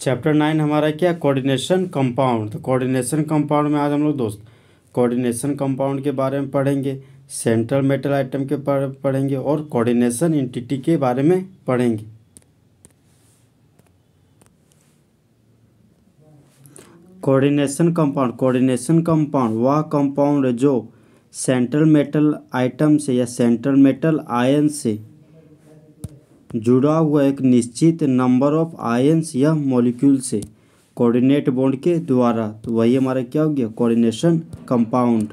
Chapter 9 हमारा क्या, coordination compound. तो कोऑर्डिनेशन कंपाउंड में आज हम लोग दोस्त कोऑर्डिनेशन कंपाउंड के बारे में पढ़ेंगे, सेंट्रल मेटल आइटम के पढ़ेंगे और कोऑर्डिनेशन एंटिटी के बारे में पढ़ेंगे। कोऑर्डिनेशन कंपाउंड वह कंपाउंड है जो सेंट्रल मेटल आइटम से या सेंट्रल मेटल आयन से जुड़ा हुआ एक निश्चित नंबर ऑफ आयन्स या मॉलिक्यूल से कोऑर्डिनेट बॉन्ड के द्वारा, तो वही हमारा क्या हो गया, coordination compound.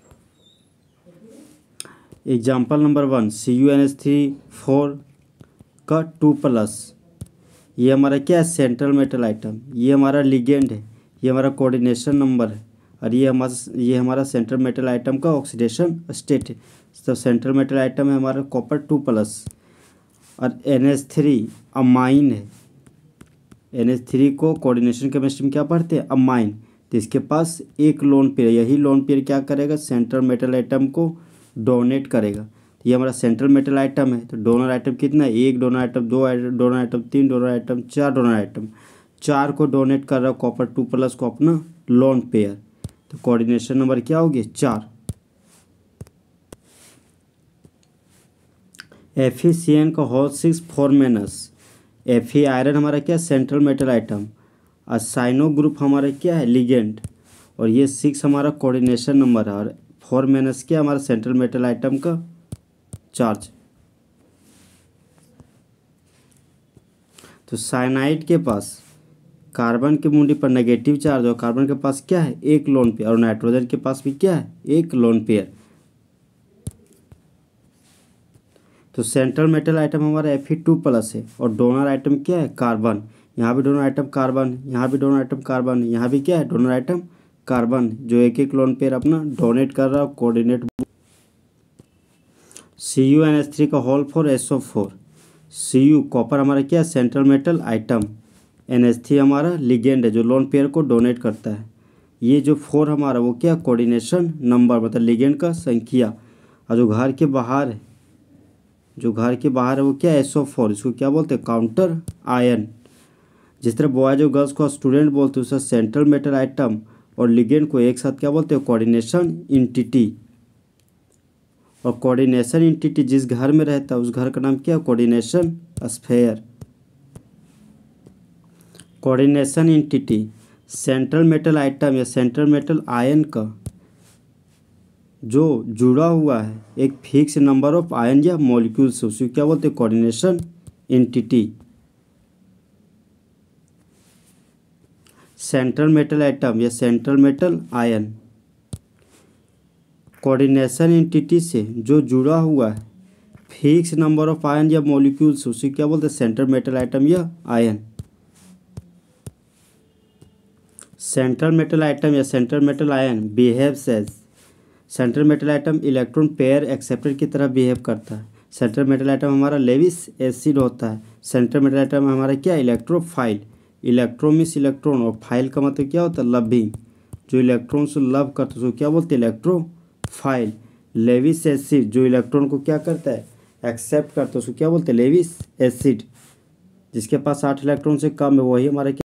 Example number 1 CuNH3 का 2+, ये हमारा क्या है, सेंट्रल मेटल आइटम, ये हमारा लिगेंड है, ये हमारा कोऑर्डिनेशन नंबर है और ये हमारा सेंट्रल मेटल आइटम का ऑक्सीडेशन स्टेट है। तो सेंट्रल मेटल आइटम है हमारा कॉपर 2+ और NH3 अमाइन है। NH3 को कोऑर्डिनेशन केमिस्ट्री में क्या पढ़ते हैं, अमाइन। तो इसके पास एक लोन पेयर, यही लोन पेयर क्या करेगा, सेंट्रल मेटल आइटम को डोनेट करेगा। तो ये हमारा सेंट्रल मेटल आइटम है, तो डोनर आइटम कितना है, एक डोनर आइटम, दो डोनर आइटम, तीन डोनर आइटम, चार डोनर आइटम, चार को डोनेट कर रहा है कॉपर 2+ को अपना लोन पेयर। तो कोऑर्डिनेशन नंबर क्या होगी, 4। FeCN का होल 6 4- Fe आयरन हमारा क्या, सेंट्रल मेटल आइटम, और साइनो ग्रुप हमारा क्या है, लिगेंड, और ये 6 हमारा कोऑर्डिनेशन नंबर है और 4- क्या हमारा सेंट्रल मेटल आइटम का चार्ज। तो साइनाइड के पास कार्बन की मुंडी पर नेगेटिव चार्ज और कार्बन के पास क्या है, एक लोन पेयर, और नाइट्रोजन के पास भी क्या है, एक लोन पेयर। तो सेंट्रल मेटल आइटम हमारा Fe2+ है और डोनर आइटम क्या है, कार्बन। यहाँ भी डोनर आइटम कार्बन, यहाँ भी डोनर आइटम कार्बन, यहाँ भी क्या है, डोनर आइटम कार्बन, जो एक एक लोन पेयर अपना डोनेट कर रहा है कोऑर्डिनेट। CuNH3 का होल 4 SO4। Cu कॉपर हमारा क्या है, सेंट्रल मेटल आइटम, NH3 हमारा लिगेंड है जो लोन पेयर को डोनेट करता है। ये जो 4 हमारा वो क्या, कोऑर्डिनेशन नंबर, मतलब लिगेंड का संख्या। और जो घर के बाहर है, वो क्या है, SO4, इसको क्या बोलते हैं, काउंटर आयन। जिस तरह बॉयज और गर्ल्स को स्टूडेंट बोलते हैं, उसका सेंट्रल मेटल आइटम और लिगेंड को एक साथ क्या बोलते हैं, कोऑर्डिनेशन एंटिटी। और कोऑर्डिनेशन एंटिटी जिस घर में रहता है उस घर का नाम क्या है, coordination sphere. Coordination entity central metal atom या सेंट्रल मेटल आयन का जो जुड़ा हुआ है एक फिक्स नंबर ऑफ आयन या मॉलिक्यूल से, उसे क्या बोलते हैं, coordination entity. Central metal atom या central metal ion coordination entity से जो जुड़ा हुआ है फिक्स नंबर ऑफ आयन या मॉलिक्यूल से, उसे क्या बोलते हैं, सेंट्रल मेटल आइटम या आयन। सेंट्रल मेटल आइटम या central metal ion behaves as, central metal atom electron pair acceptor की तरह बिहेव करता है। सेंट्रल मेटल आइटम हमारा लेविस एसिड होता है। सेंट्रल मेटल आइटम हमारा क्या, इलेक्ट्रोफाइल, इलेक्ट्रॉन मीन्स इलेक्ट्रॉन और फाइल का मतलब क्या होता है, लविंग, जो इलेक्ट्रॉन से लव करता है उसको क्या बोलते हैं, इलेक्ट्रोफाइल। लेविस एसिड जो इलेक्ट्रॉन को क्या करता है, एक्सेप्ट करता है उसको क्या बोलते हैं, लेविस एसिड। जिसके पास 8 इलेक्ट्रॉन से कम है वही हमारा